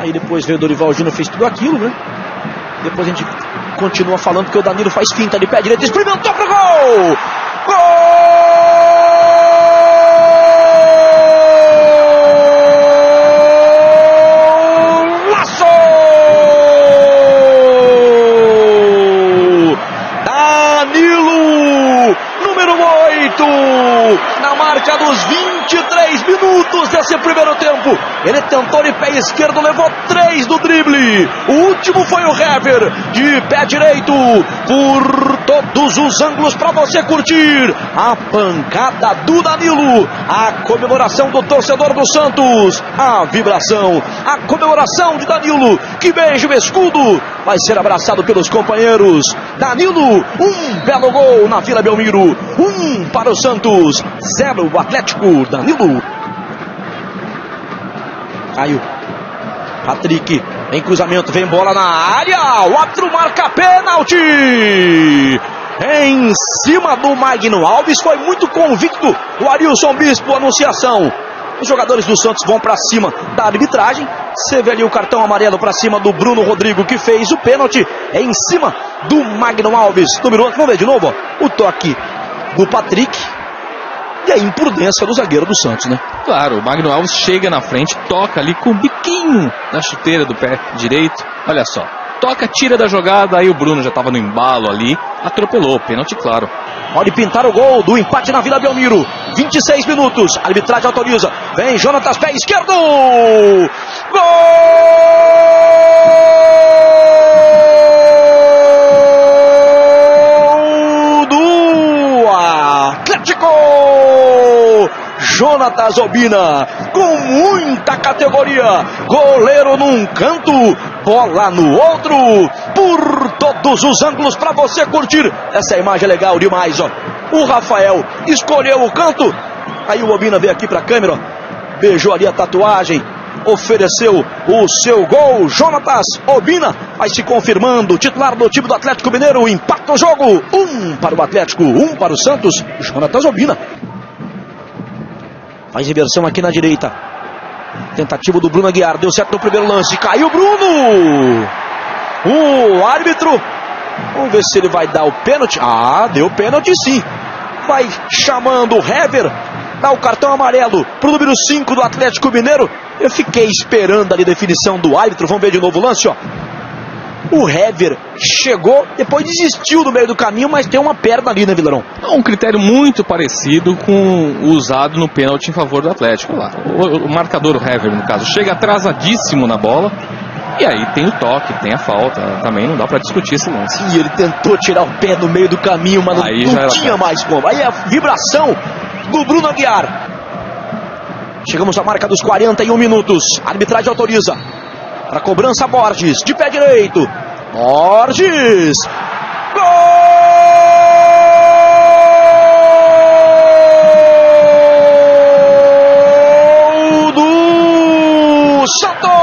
Aí depois veio o Dorival Júnior, fez tudo aquilo, né? Depois a gente continua falando que o Danilo faz finta de pé direito, experimentou pro gol! Golaço! Danilo, número 8, na marca dos 23 minutos desse primeiro tempo. Ele tentou de pé esquerdo, levou 3 do drible. O último foi o Hever, de pé direito, por todos os ângulos para você curtir. A pancada do Danilo, a comemoração do torcedor do Santos, a vibração, a comemoração de Danilo, que beija o escudo, vai ser abraçado pelos companheiros. Danilo, um belo gol na Vila Belmiro, 1 para o Santos, 0 o Atlético. Danilo. Caiu. Patrick, em cruzamento, vem bola na área, o árbitro marca pênalti. Em cima do Magno Alves, foi muito convicto o Arilson Bispo, anunciação. Os jogadores do Santos vão para cima da arbitragem. Você vê ali o cartão amarelo para cima do Bruno Rodrigo, que fez o pênalti em cima do Magno Alves. Número 11, vamos ver de novo, ó, o toque do Patrick. E a imprudência do zagueiro do Santos, né? Claro, o Magno Alves chega na frente, toca ali com o biquinho na chuteira do pé direito. Olha só, toca, tira da jogada, aí o Bruno já estava no embalo ali, atropelou, pênalti claro. Pode pintar o gol do empate na Vila Belmiro. 26 minutos, a arbitragem autoriza. Vem Jonatas, pé esquerdo! Gol do Atlético! Jonatas Obina, com muita categoria, goleiro num canto, bola no outro, por todos os ângulos para você curtir. Essa imagem é legal demais, ó. O Rafael escolheu o canto, aí o Obina veio aqui para a câmera, ó, beijou ali a tatuagem, ofereceu o seu gol. Jonatas Obina vai se confirmando titular do time do Atlético Mineiro. Empata o jogo, 1 para o Atlético, 1 para o Santos. Jonatas Obina faz inversão aqui na direita. Tentativa do Bruno Aguiar, deu certo no primeiro lance, caiu o Bruno. O árbitro, vamos ver se ele vai dar o pênalti. Ah, deu pênalti sim. Vai chamando o Hever, dá o cartão amarelo pro número 5 do Atlético Mineiro. Eu fiquei esperando ali a definição do árbitro. Vamos ver de novo o lance, ó. O Hever chegou, depois desistiu no meio do caminho, mas tem uma perna ali, né, Vilarão? Um critério muito parecido com o usado no pênalti em favor do Atlético lá. O marcador, o Hever, no caso, chega atrasadíssimo na bola. E aí tem o toque, tem a falta. Também não dá pra discutir esse lance. E ele tentou tirar o pé no meio do caminho, mas não tinha mais como. Aí a vibração do Bruno Aguiar. Chegamos à marca dos 41 minutos. A arbitragem autoriza. Para cobrança, Borges, de pé direito. Borges! Gol do Santos!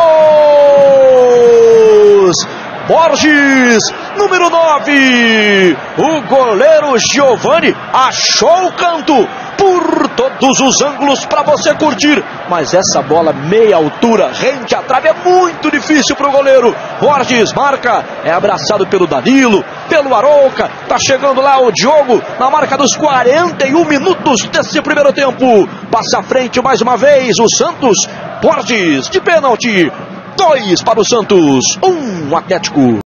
Borges, número 9. O goleiro Giovani achou o canto por todos os ângulos para você curtir. Mas essa bola meia altura, rente à trave, é muito difícil para o goleiro. Borges marca, é abraçado pelo Danilo, pelo Arouca. Tá chegando lá o Diogo na marca dos 41 minutos desse primeiro tempo. Passa à frente mais uma vez o Santos. Borges de pênalti. 2 para o Santos, 1 Atlético.